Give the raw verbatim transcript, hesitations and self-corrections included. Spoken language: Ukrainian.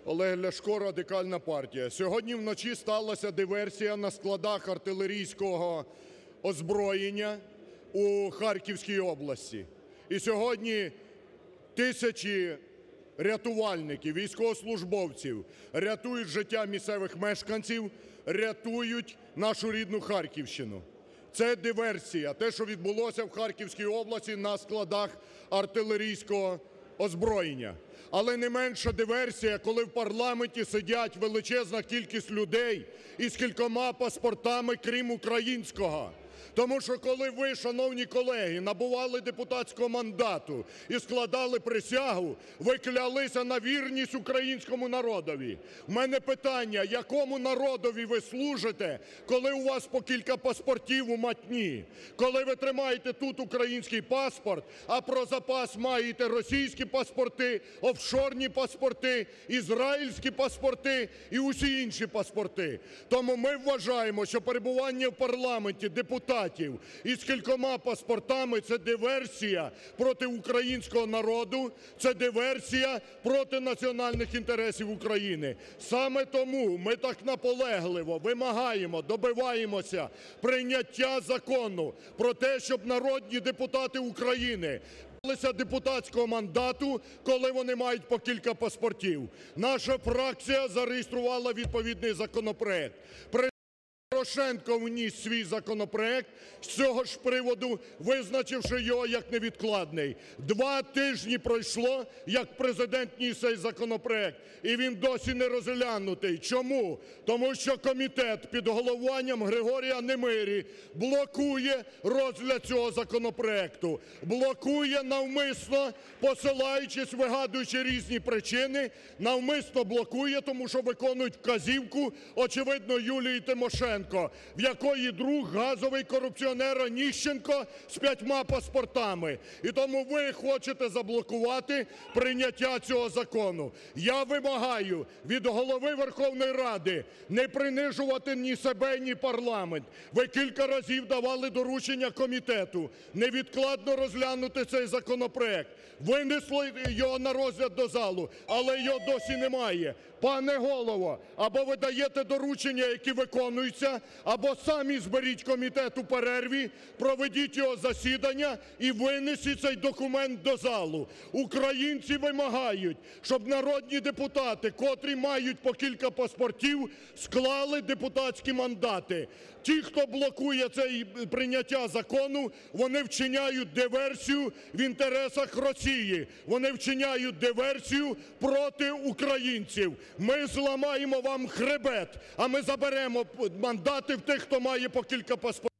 Олег Ляшко, Радикальна партія. Сьогодні вночі сталася диверсія на складах артилерійського озброєння у Харківській області. І сьогодні тисячі рятувальників, військовослужбовців рятують життя місцевих мешканців, рятують нашу рідну Харківщину. Це диверсія, те, що відбулося в Харківській області на складах артилерійського озброєння. Але не менша диверсія, коли в парламенті сидять величезна кількість людей із кількома паспортами, крім українського. Тому що коли ви, шановні колеги, набували депутатського мандату і складали присягу, ви клялися на вірність українському народові. У мене питання: якому народові ви служите, коли у вас по кілька паспортів у матні? Коли ви тримаєте тут український паспорт, а про запас маєте російські паспорти, офшорні паспорти, ізраїльські паспорти і усі інші паспорти. Тому ми вважаємо, що перебування в парламенті депутатів із кількома паспортами – це диверсія проти українського народу, це диверсія проти національних інтересів України. Саме тому ми так наполегливо вимагаємо, добиваємося прийняття закону про те, щоб народні депутати України позбавилися депутатського мандату, коли вони мають по кілька паспортів. Наша фракція зареєструвала відповідний законопроект. Порошенко вніс свій законопроект з цього ж приводу, визначивши його як невідкладний. Два тижні пройшло, як Президент вніс цей законопроект, і він досі не розглянутий. Чому? Тому що комітет під головуванням Григорія Немирі блокує розгляд цього законопроекту. Блокує навмисно, посилаючись, вигадуючи різні причини, навмисно блокує, тому що виконують вказівку, очевидно, Юлії Тимошенко, в якої друг газовий корупціонер Оніщенко з п'ятьма паспортами. І тому ви хочете заблокувати прийняття цього закону. Я вимагаю від Голови Верховної Ради не принижувати ні себе, ні парламент. Ви кілька разів давали доручення комітету невідкладно розглянути цей законопроект. Винесли його на розгляд до залу, але його досі немає. Пане Голово, або ви даєте доручення, які виконуються, або самі зберіть комітет у перерві, проведіть його засідання і винесіть цей документ до залу. Українці вимагають, щоб народні депутати, котрі мають по кілька паспортів, склали депутатські мандати. Ті, хто блокує це прийняття закону, вони вчиняють диверсію в інтересах Росії. Вони вчиняють диверсію проти українців. Ми зламаємо вам хребет, а ми заберемо мандати в тих, хто має по кілька паспортів.